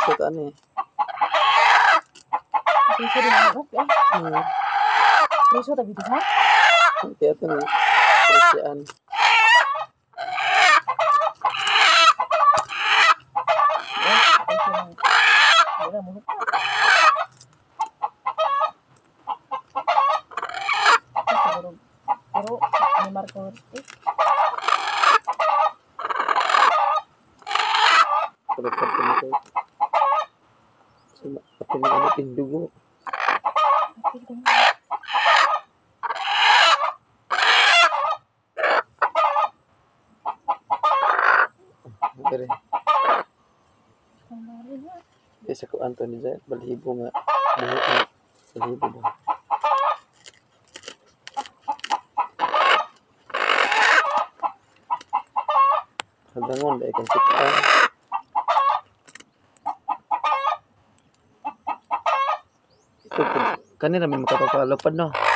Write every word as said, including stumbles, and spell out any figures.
screenshot ani. Screenshot din ako, okay? Hmm. Screenshot abi ha? Kaya ito ni Christian. Wala mo. Pero may marker eh. Dapat pagkakas. Sama pati na ano pindugo. Dere. Bisa ko Anthony Jay, balihibo nga. Buhok nga. Balihibo ba? Hadangon, dahil kang sitaan. Ito, kanina may makapapalapad, no?